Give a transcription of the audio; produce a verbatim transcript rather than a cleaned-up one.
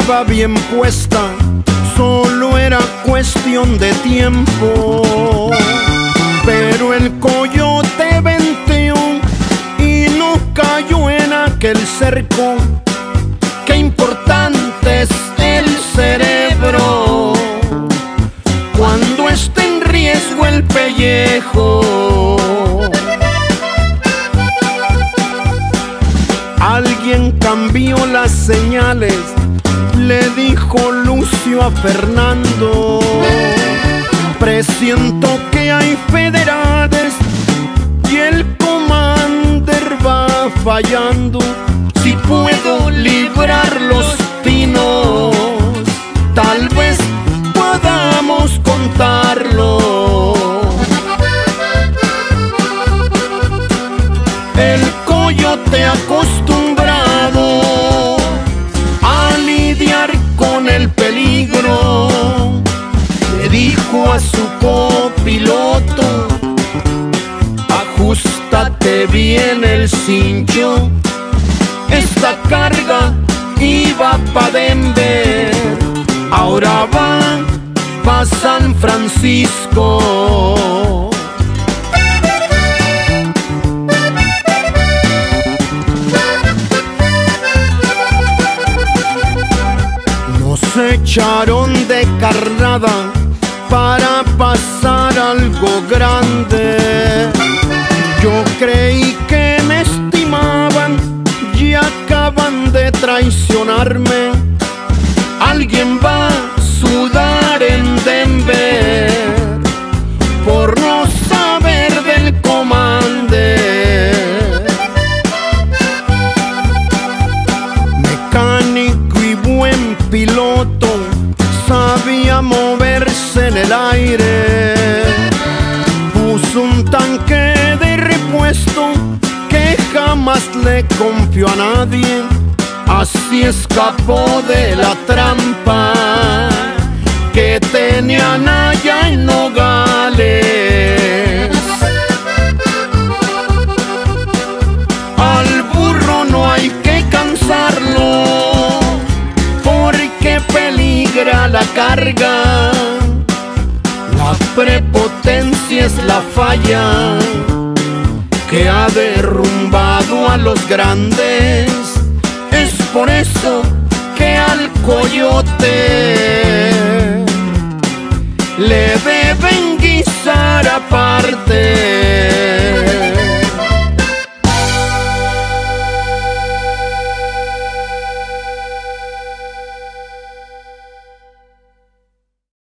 iba bien puesta, solo era cuestión de tiempo. Pero el coyote venteó y no cayó en aquel cerco. Qué importante es el cerebro cuando está en riesgo el pellejo. Alguien cambió las señales, le dijo Lucio a Fernando. Presiento que hay federales y el commander va fallando. Si puedo librar los pinos, tal vez podamos contarlo. El coyote acostumbrado a lidiar con el peligro le dijo a su copiloto: ajustate bien el cincho, esta carga iba pa' Denver, ahora va pa' San Francisco. Nos echaron de carnada para pasar algo grande. Yo creí que me estimaban y acaban de traicionarme. Alguien va a sudar en Denver por no saber del commander. Mecánico y buen piloto, sabía moverse en el aire. Puso un tanque de repuesto que jamás le confió a nadie. Así escapó de la trampa que tenían allá en Nogales. Al burro no hay que cansarlo porque peligra la carga. La prepotencia es la falla que ha derrumbado a los grandes. Es por eso que al coyote le deben guisar aparte.